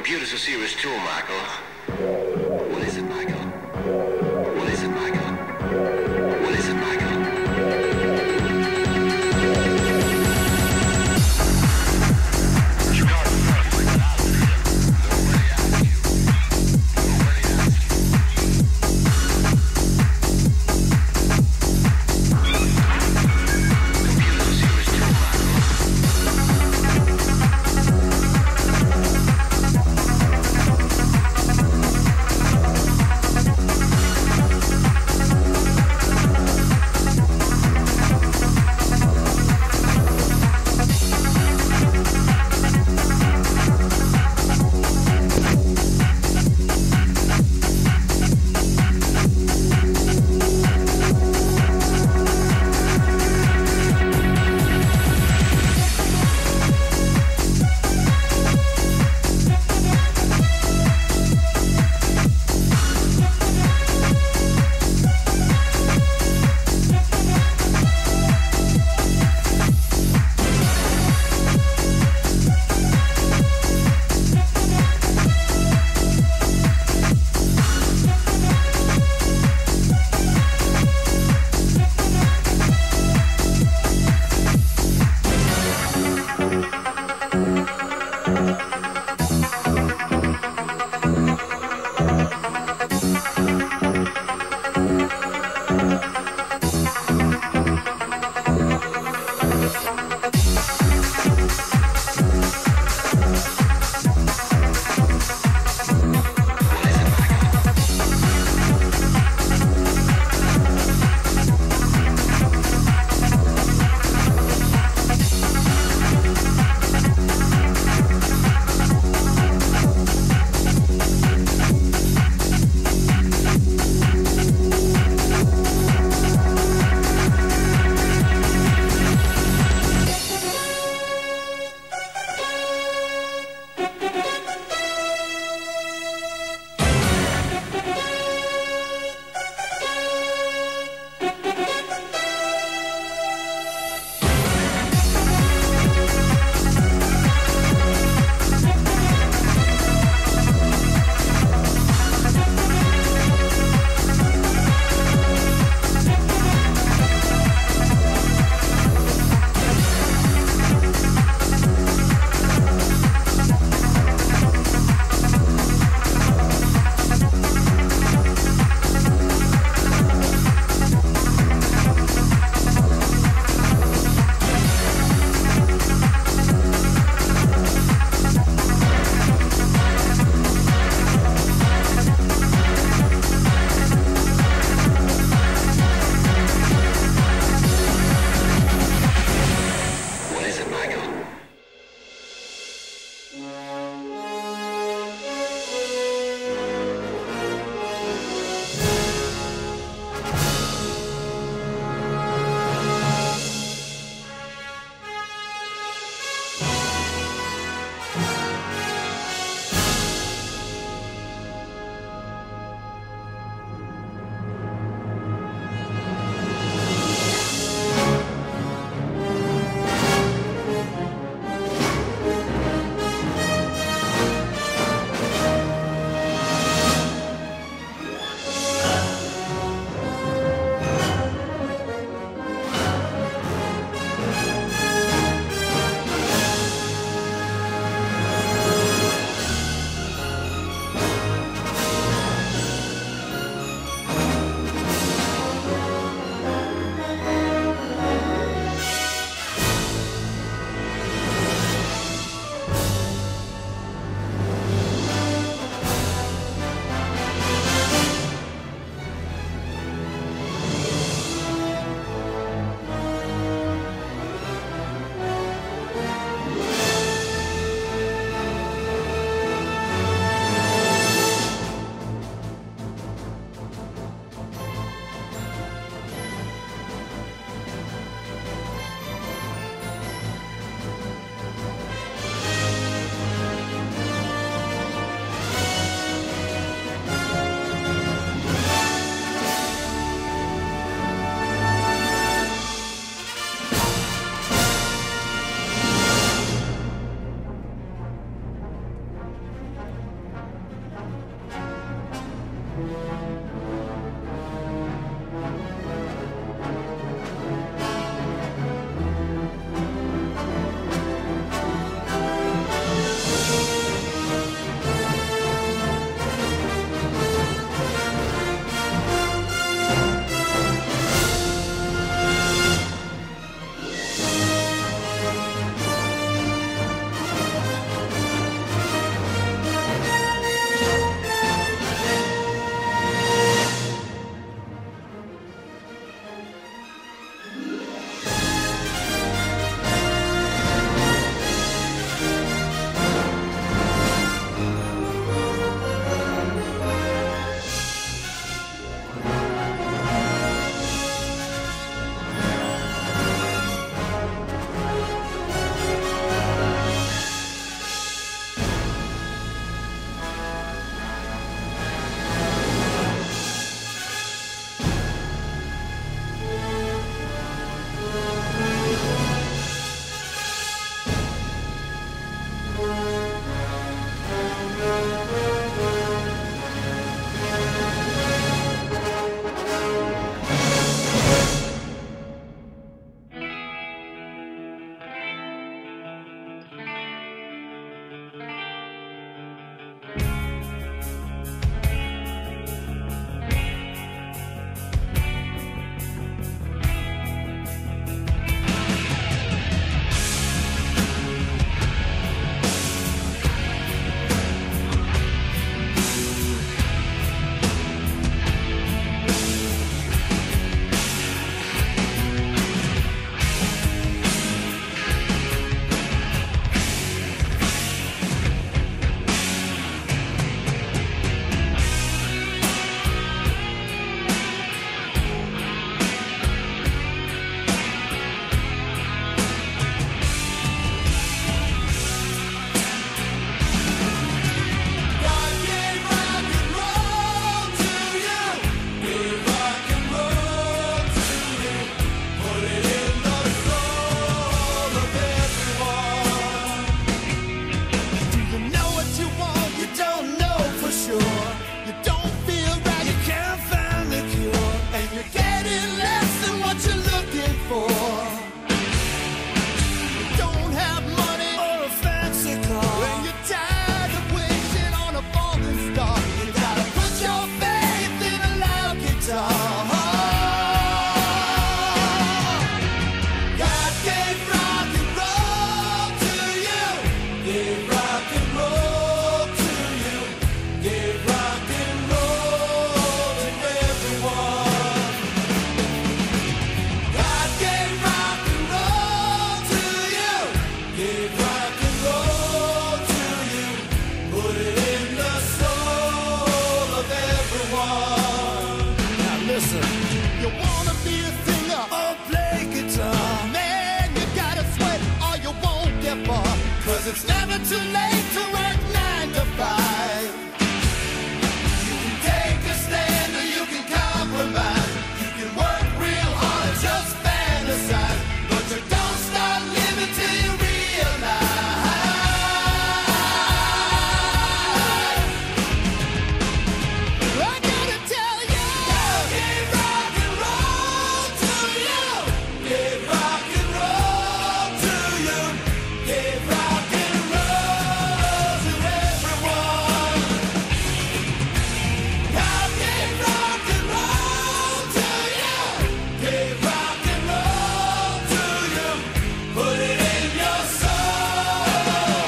Computer's a serious tool, Michael. What is it, Michael? What is it, Michael? What is it, Michael? Gave rock and roll to you, put it in the soul of everyone. Now listen, you wanna be a singer or play guitar, man, you gotta sweat or you won't get far. 'Cause it's never too late to work 9 to 5. You can take a stand or you can compromise. You can work real hard, just fantasize. But you don't start living till you realize. I gotta tell you, God gave rock and roll to you. Gave rock and roll to you. Gave rock and roll to everyone. God gave rock and roll to you. Gave rock and roll to you. Put it in your soul.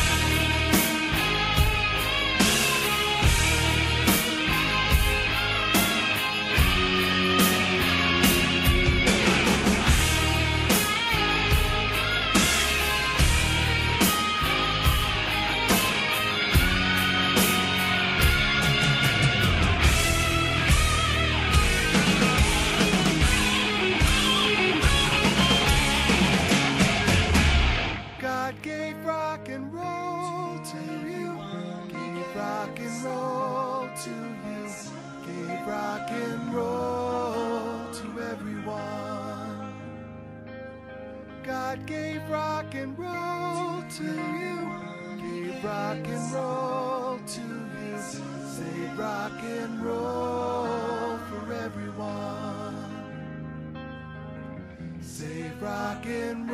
God gave rock and roll to you. Gave rock and roll to you. Gave rock and roll to everyone. God gave rock and roll to you. Gave rock and roll to you. Save rock and roll for everyone. Save rock and